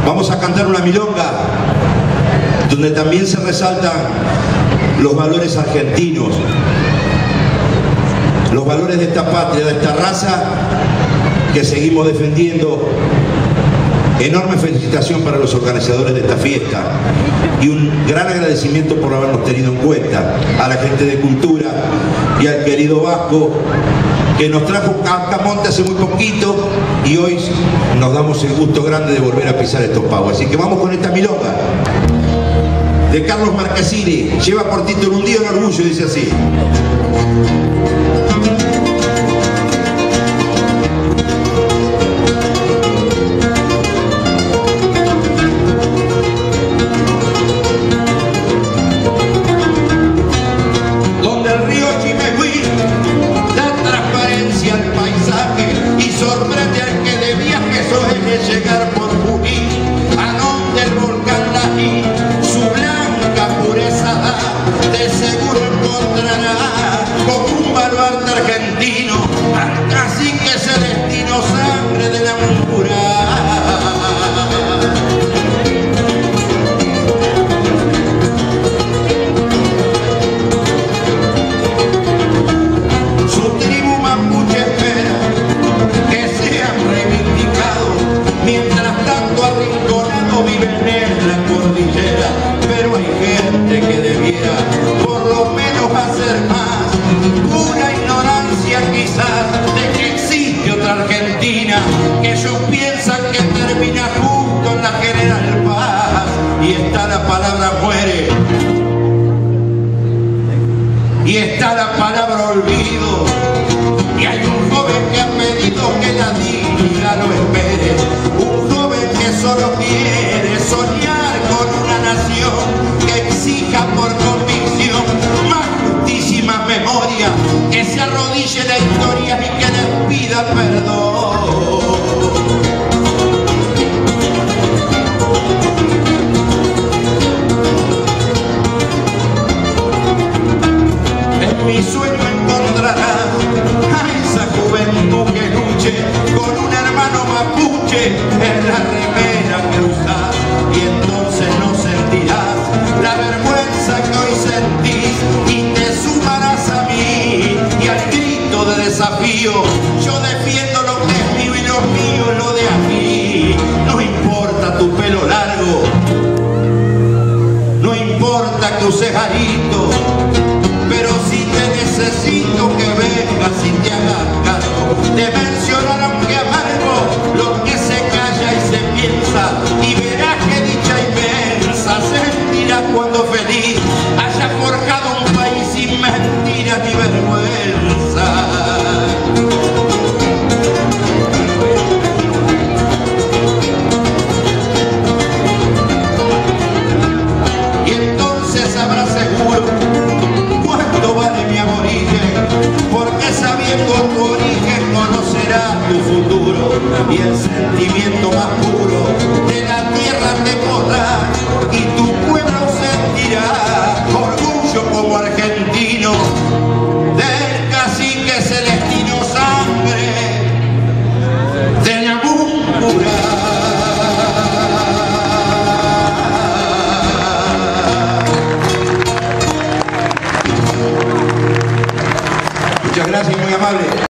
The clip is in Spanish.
Vamos a cantar una milonga donde también se resaltan los valores argentinos, los valores de esta patria, de esta raza que seguimos defendiendo. Enorme felicitación para los organizadores de esta fiesta y un gran agradecimiento por habernos tenido en cuenta, a la gente de Cultura y al querido Vasco, que nos trajo a Monte hace muy poquito y hoy nos damos el gusto grande de volver a pisar estos pagos. Así que vamos con esta milonga de Carlos Marcassini. Lleva por título Un día en orgullo, dice así. Que ellos piensan que termina justo en la General Paz y está la palabra muere y está la palabra olvido, y hay un joven que ha pedido que la dignidad lo espere, un joven que solo quiere soñar con una nación que exija por convicción más justicia y más memoria, que se arrodille la historia y que les pida perdón. Mi sueño encontrará a esa juventud que luche con un hermano mapuche en la remera que usás, y entonces no sentirás la vergüenza que hoy sentís y te sumarás a mí y al grito de desafío. Yo defiendo lo que es mío y lo mío lo de aquí. No importa tu pelo largo, no importa que uses arito, pero si te necesito que vengas y te hagas cargo de mencionar aunque amargo lo que se calla y se piensa, y verás que dicha inmensa sentirás cuando feliz haya forjado un país sin mentiras ni vergüenza. Y entonces habrás seguro cuánto vale mi aborigen, porque sabiendo tu origen conocerás tu futuro y el sentimiento más puro